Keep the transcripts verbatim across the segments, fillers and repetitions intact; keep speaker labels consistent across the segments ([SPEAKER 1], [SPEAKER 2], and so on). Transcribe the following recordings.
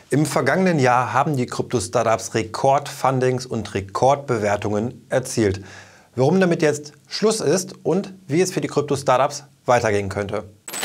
[SPEAKER 1] Im vergangenen Jahr haben die Krypto-Startups Rekordfundings und Rekordbewertungen erzielt. Warum damit jetzt Schluss ist und wie es für die Krypto-Startups weitergehen könnte.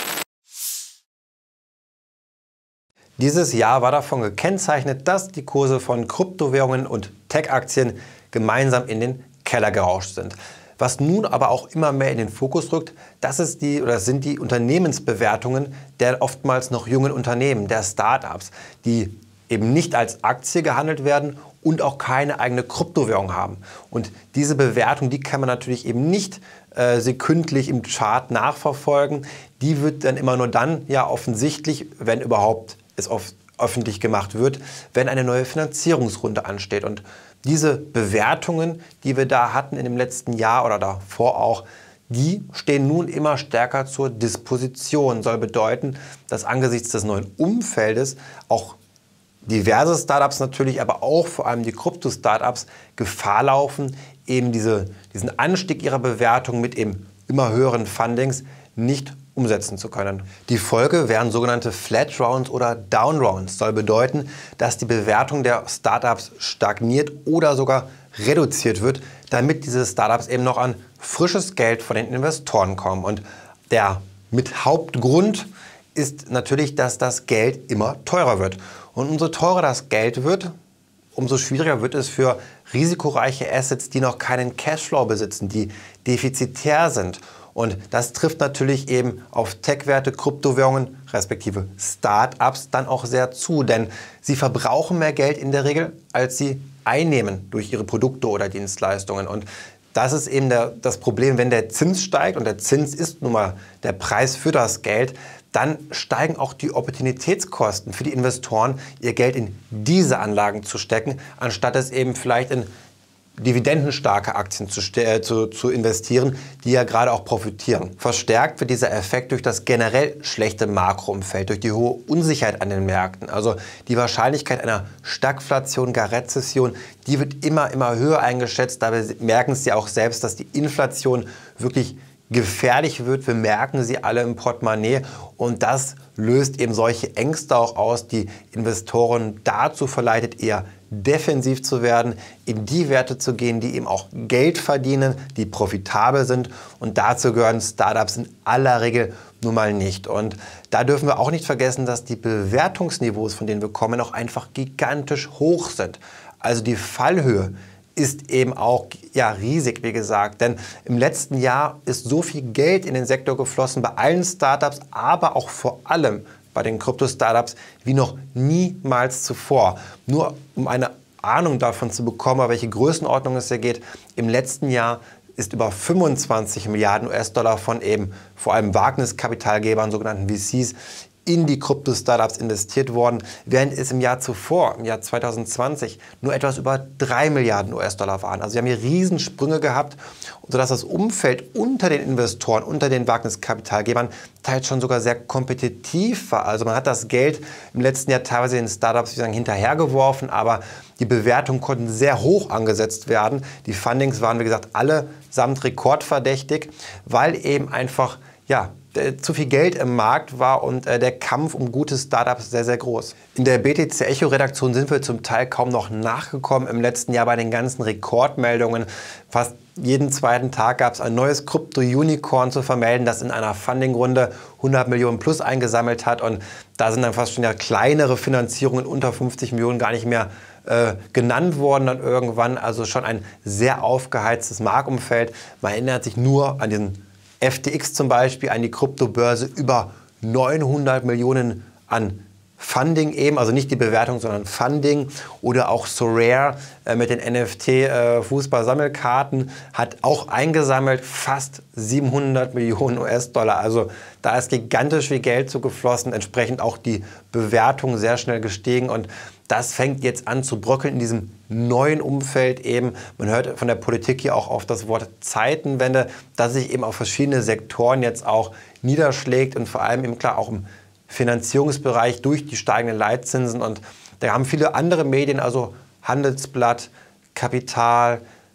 [SPEAKER 1] Dieses Jahr war davon gekennzeichnet, dass die Kurse von Kryptowährungen und Tech-Aktien gemeinsam in den Keller gerauscht sind. Was nun aber auch immer mehr in den Fokus rückt, das ist die oder sind die Unternehmensbewertungen der oftmals noch jungen Unternehmen, der Startups, die eben nicht als Aktie gehandelt werden und auch keine eigene Kryptowährung haben. Und diese Bewertung, die kann man natürlich eben nicht äh, sekündlich im Chart nachverfolgen. Die wird dann immer nur dann ja offensichtlich, wenn überhaupt es oft öffentlich gemacht wird, wenn eine neue Finanzierungsrunde ansteht. Und diese Bewertungen, die wir da hatten in dem letzten Jahr oder davor auch, die stehen nun immer stärker zur Disposition. Soll bedeuten, dass angesichts des neuen Umfeldes auch diverse Startups natürlich, aber auch vor allem die Krypto-Startups Gefahr laufen, eben diese, diesen Anstieg ihrer Bewertung mit eben immer höheren Fundings nicht umsetzen zu können. Die Folge wären sogenannte Flat Rounds oder Down Rounds. Soll bedeuten, dass die Bewertung der Startups stagniert oder sogar reduziert wird, damit diese Startups eben noch an frisches Geld von den Investoren kommen. Und der mit Hauptgrund ist natürlich, dass das Geld immer teurer wird. Und umso teurer das Geld wird, umso schwieriger wird es für risikoreiche Assets, die noch keinen Cashflow besitzen, die defizitär sind. Und das trifft natürlich eben auf Tech-Werte, Kryptowährungen respektive Start-ups dann auch sehr zu, denn sie verbrauchen mehr Geld in der Regel, als sie einnehmen durch ihre Produkte oder Dienstleistungen. Und das ist eben der, das Problem, wenn der Zins steigt, und der Zins ist nun mal der Preis für das Geld, dann steigen auch die Opportunitätskosten für die Investoren, ihr Geld in diese Anlagen zu stecken, anstatt es eben vielleicht in dividendenstarke Aktien zu, äh, zu, zu investieren, die ja gerade auch profitieren. Verstärkt wird dieser Effekt durch das generell schlechte Makroumfeld, durch die hohe Unsicherheit an den Märkten. Also die Wahrscheinlichkeit einer Stagflation, gar Rezession, die wird immer, immer höher eingeschätzt. Dabei merken Sie auch selbst, dass die Inflation wirklich gefährlich wird. Wir merken sie alle im Portemonnaie und das löst eben solche Ängste auch aus, die Investoren dazu verleitet, eher defensiv zu werden, in die Werte zu gehen, die eben auch Geld verdienen, die profitabel sind, und dazu gehören Startups in aller Regel nun mal nicht. Und da dürfen wir auch nicht vergessen, dass die Bewertungsniveaus, von denen wir kommen, auch einfach gigantisch hoch sind. Also die Fallhöhe ist eben auch ja, riesig, wie gesagt. Denn im letzten Jahr ist so viel Geld in den Sektor geflossen, bei allen Startups, aber auch vor allem bei den Krypto-Startups wie noch niemals zuvor. Nur um eine Ahnung davon zu bekommen, welche Größenordnung es hier geht, im letzten Jahr ist über fünfundzwanzig Milliarden U S-Dollar von eben vor allem Wagniskapitalgebern, sogenannten V Cs, in die Krypto-Startups investiert worden, während es im Jahr zuvor, im Jahr zweitausendzwanzig, nur etwas über drei Milliarden U S-Dollar waren. Also wir haben hier Riesensprünge gehabt, sodass das Umfeld unter den Investoren, unter den Wagniskapitalgebern teils schon sogar sehr kompetitiv war. Also man hat das Geld im letzten Jahr teilweise in Startups, wie sagen, hinterhergeworfen, aber die Bewertungen konnten sehr hoch angesetzt werden. Die Fundings waren, wie gesagt, allesamt rekordverdächtig, weil eben einfach, ja, zu viel Geld im Markt war und äh, der Kampf um gute Startups sehr, sehr groß. In der B T C Echo Redaktion sind wir zum Teil kaum noch nachgekommen im letzten Jahr bei den ganzen Rekordmeldungen. Fast jeden zweiten Tag gab es ein neues Krypto-Unicorn zu vermelden, das in einer Fundingrunde hundert Millionen plus eingesammelt hat, und da sind dann fast schon ja kleinere Finanzierungen unter fünfzig Millionen gar nicht mehr äh, genannt worden dann irgendwann. Also schon ein sehr aufgeheiztes Marktumfeld. Man erinnert sich nur an diesen F T X zum Beispiel, an die Kryptobörse, über neunhundert Millionen an Funding eben, also nicht die Bewertung, sondern Funding. Oder auch Sorare äh, mit den N F T-Fußball-Sammelkarten hat auch eingesammelt, fast siebenhundert Millionen U S-Dollar. Also da ist gigantisch viel Geld zugeflossen, entsprechend auch die Bewertung sehr schnell gestiegen, und das fängt jetzt an zu bröckeln in diesem neuen Umfeld eben. Man hört von der Politik hier auch auf das Wort Zeitenwende, das sich eben auf verschiedene Sektoren jetzt auch niederschlägt und vor allem eben klar auch im Finanzierungsbereich durch die steigenden Leitzinsen. Und da haben viele andere Medien, also Handelsblatt, Kapital,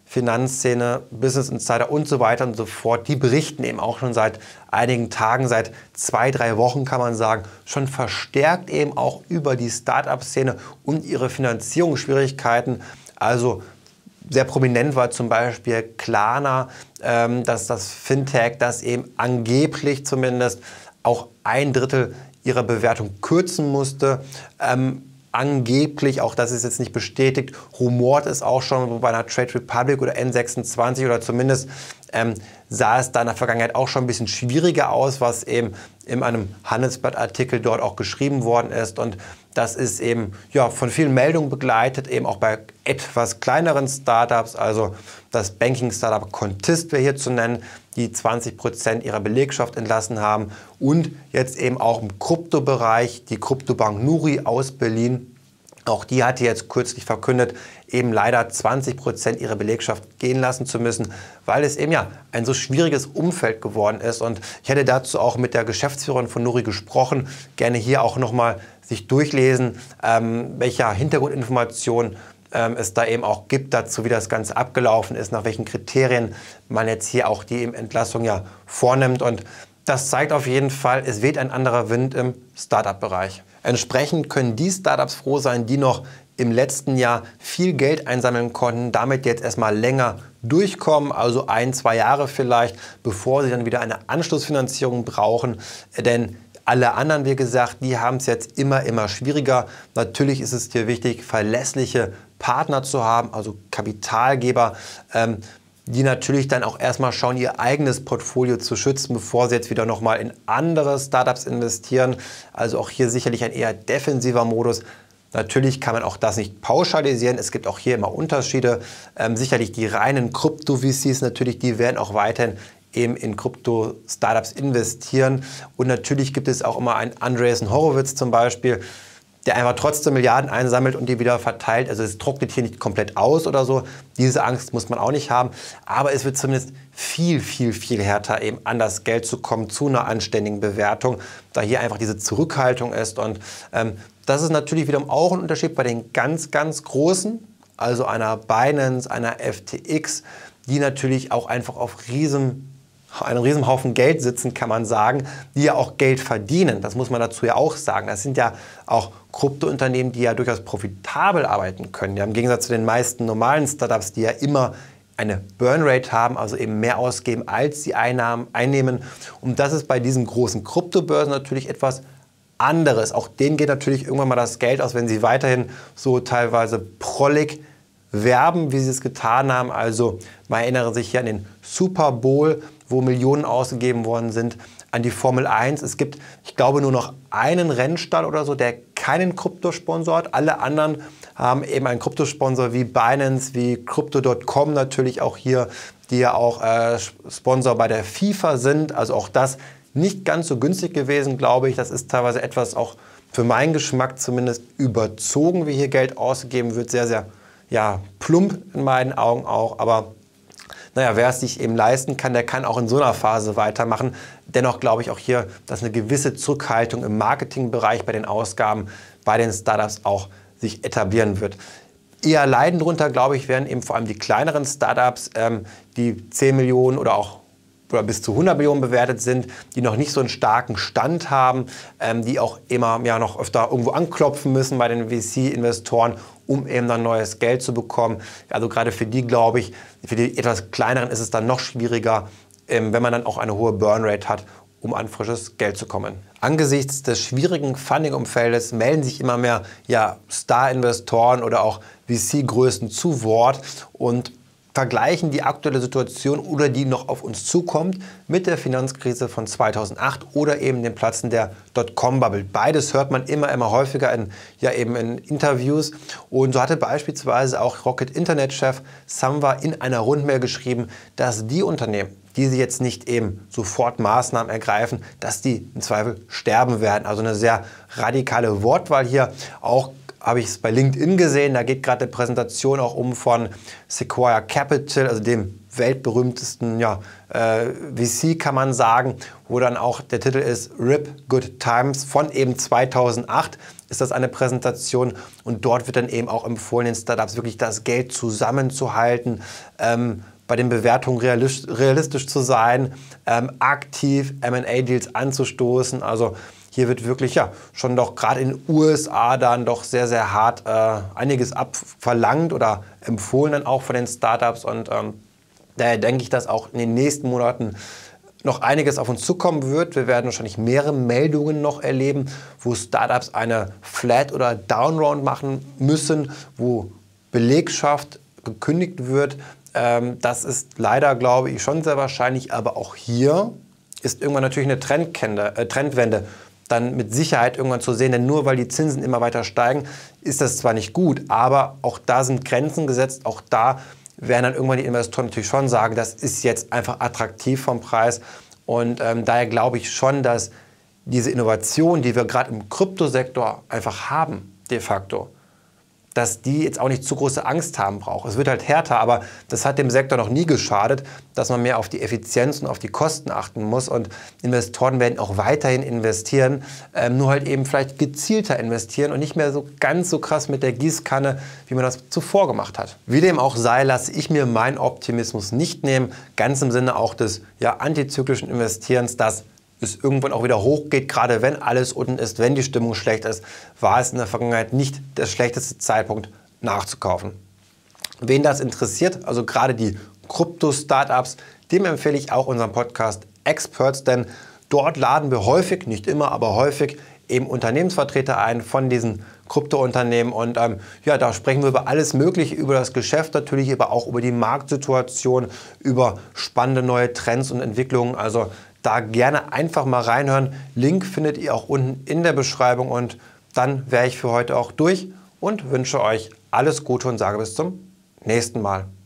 [SPEAKER 1] Finanzszene, Business Insider und so weiter und so fort, die berichten eben auch schon seit einigen Tagen, seit zwei, drei Wochen kann man sagen, schon verstärkt eben auch über die Start-up-Szene und ihre Finanzierungsschwierigkeiten. Also sehr prominent war zum Beispiel Klarna, ähm, dass das Fintech, das eben angeblich zumindest auch ein Drittel ihrer Bewertung kürzen musste. Ähm, Angeblich, auch das ist jetzt nicht bestätigt, rumort es auch schon bei einer Trade Republic oder N sechsundzwanzig oder zumindest ähm, sah es da in der Vergangenheit auch schon ein bisschen schwieriger aus, was eben in einem Handelsblattartikel dort auch geschrieben worden ist. Und das ist eben ja, von vielen Meldungen begleitet, eben auch bei etwas kleineren Startups, also das Banking-Startup Contist wäre hier zu nennen, die zwanzig Prozent ihrer Belegschaft entlassen haben und jetzt eben auch im Kryptobereich die Kryptobank Nuri aus Berlin. Auch die hatte jetzt kürzlich verkündet, eben leider zwanzig Prozent ihrer Belegschaft gehen lassen zu müssen, weil es eben ja ein so schwieriges Umfeld geworden ist. Und ich hätte dazu auch mit der Geschäftsführerin von Nuri gesprochen, gerne hier auch nochmal sich durchlesen, ähm, welche Hintergrundinformationen ähm, es da eben auch gibt dazu, wie das Ganze abgelaufen ist, nach welchen Kriterien man jetzt hier auch die Entlassung ja vornimmt. Und das zeigt auf jeden Fall, es weht ein anderer Wind im Startup-Bereich. Entsprechend können die Startups froh sein, die noch im letzten Jahr viel Geld einsammeln konnten, damit jetzt erstmal länger durchkommen, also ein, zwei Jahre vielleicht, bevor sie dann wieder eine Anschlussfinanzierung brauchen. Denn alle anderen, wie gesagt, die haben es jetzt immer, immer schwieriger. Natürlich ist es hier wichtig, verlässliche Partner zu haben, also Kapitalgeber, ähm, die natürlich dann auch erstmal schauen, ihr eigenes Portfolio zu schützen, bevor sie jetzt wieder nochmal in andere Startups investieren. Also auch hier sicherlich ein eher defensiver Modus. Natürlich kann man auch das nicht pauschalisieren. Es gibt auch hier immer Unterschiede. Ähm, sicherlich die reinen Krypto-V Cs, natürlich, die werden auch weiterhin eben in Krypto-Startups investieren. Und natürlich gibt es auch immer einen Andreessen Horowitz zum Beispiel, der einfach trotzdem Milliarden einsammelt und die wieder verteilt. Also es trocknet hier nicht komplett aus oder so. Diese Angst muss man auch nicht haben. Aber es wird zumindest viel, viel, viel härter, eben an das Geld zu kommen, zu einer anständigen Bewertung, da hier einfach diese Zurückhaltung ist. Und ähm, das ist natürlich wiederum auch ein Unterschied bei den ganz, ganz Großen, also einer Binance, einer F T X, die natürlich auch einfach auf riesen einen riesen Haufen Geld sitzen, kann man sagen, die ja auch Geld verdienen. Das muss man dazu ja auch sagen. Das sind ja auch Kryptounternehmen, die ja durchaus profitabel arbeiten können. Ja, im Gegensatz zu den meisten normalen Startups, die ja immer eine Burnrate haben, also eben mehr ausgeben, als sie Einnahmen einnehmen. Und das ist bei diesen großen Kryptobörsen natürlich etwas anderes. Auch denen geht natürlich irgendwann mal das Geld aus, wenn sie weiterhin so teilweise prollig werben, wie sie es getan haben. Also man erinnere sich hier an den Super Bowl, wo Millionen ausgegeben worden sind, an die Formel eins. Es gibt, ich glaube, nur noch einen Rennstall oder so, der keinen Kryptosponsor hat. Alle anderen haben eben einen Kryptosponsor wie Binance, wie Crypto Punkt com natürlich auch hier, die ja auch äh, Sponsor bei der FIFA sind. Also auch das nicht ganz so günstig gewesen, glaube ich. Das ist teilweise etwas auch für meinen Geschmack zumindest überzogen, wie hier Geld ausgegeben wird. Sehr, sehr ja, plump in meinen Augen auch, aber naja, wer es sich eben leisten kann, der kann auch in so einer Phase weitermachen. Dennoch glaube ich auch hier, dass eine gewisse Zurückhaltung im Marketingbereich bei den Ausgaben bei den Startups auch sich etablieren wird. Eher leiden darunter, glaube ich, werden eben vor allem die kleineren Startups, ähm, die zehn Millionen oder auch oder bis zu hundert Millionen bewertet sind, die noch nicht so einen starken Stand haben, ähm, die auch immer ja, noch öfter irgendwo anklopfen müssen bei den V C-Investoren, um eben dann neues Geld zu bekommen. Also gerade für die, glaube ich, für die etwas kleineren ist es dann noch schwieriger, ähm, wenn man dann auch eine hohe Burnrate hat, um an frisches Geld zu kommen. Angesichts des schwierigen Funding-Umfeldes melden sich immer mehr ja, Star-Investoren oder auch V C-Größen zu Wort und vergleichen die aktuelle Situation oder die noch auf uns zukommt mit der Finanzkrise von zweitausendacht oder eben dem Platzen der Dotcom-Bubble. Beides hört man immer, immer häufiger in, ja, eben in Interviews. Und so hatte beispielsweise auch Rocket-Internet-Chef Samwa in einer Rundmail geschrieben, dass die Unternehmen, die sie jetzt nicht eben sofort Maßnahmen ergreifen, dass die im Zweifel sterben werden. Also eine sehr radikale Wortwahl hier, auch habe ich es bei LinkedIn gesehen, da geht gerade eine Präsentation auch um von Sequoia Capital, also dem weltberühmtesten ja, äh, V C, kann man sagen, wo dann auch der Titel ist R I P Good Times von eben zweitausendacht. ist das eine Präsentation und dort wird dann eben auch empfohlen, den Startups wirklich das Geld zusammenzuhalten, ähm, bei den Bewertungen realistisch zu sein, ähm, aktiv M and A-Deals anzustoßen. Also hier wird wirklich ja schon doch gerade in den U S A dann doch sehr, sehr hart äh, einiges abverlangt oder empfohlen dann auch von den Startups. Und ähm, daher denke ich, dass auch in den nächsten Monaten noch einiges auf uns zukommen wird. Wir werden wahrscheinlich mehrere Meldungen noch erleben, wo Startups eine Flat- oder Downround machen müssen, wo Belegschaft gekündigt wird. Das ist leider, glaube ich, schon sehr wahrscheinlich, aber auch hier ist irgendwann natürlich eine Trendwende dann mit Sicherheit irgendwann zu sehen, denn nur weil die Zinsen immer weiter steigen, ist das zwar nicht gut, aber auch da sind Grenzen gesetzt, auch da werden dann irgendwann die Investoren natürlich schon sagen, das ist jetzt einfach attraktiv vom Preis und ähm, daher glaube ich schon, dass diese Innovation, die wir gerade im Kryptosektor einfach haben, de facto, dass die jetzt auch nicht zu große Angst haben braucht. Es wird halt härter, aber das hat dem Sektor noch nie geschadet, dass man mehr auf die Effizienz und auf die Kosten achten muss. Und Investoren werden auch weiterhin investieren, ähm, nur halt eben vielleicht gezielter investieren und nicht mehr so ganz so krass mit der Gießkanne, wie man das zuvor gemacht hat. Wie dem auch sei, lasse ich mir meinen Optimismus nicht nehmen, ganz im Sinne auch des ja, antizyklischen Investierens, dass es irgendwann auch wieder hochgeht, gerade wenn alles unten ist, wenn die Stimmung schlecht ist, war es in der Vergangenheit nicht der schlechteste Zeitpunkt nachzukaufen. Wen das interessiert, also gerade die Krypto-Startups, dem empfehle ich auch unseren Podcast Experts, denn dort laden wir häufig, nicht immer, aber häufig eben Unternehmensvertreter ein von diesen Kryptounternehmen und ähm, ja, da sprechen wir über alles Mögliche, über das Geschäft natürlich, aber auch über die Marktsituation, über spannende neue Trends und Entwicklungen, also da gerne einfach mal reinhören. Link findet ihr auch unten in der Beschreibung und dann wäre ich für heute auch durch und wünsche euch alles Gute und sage bis zum nächsten Mal.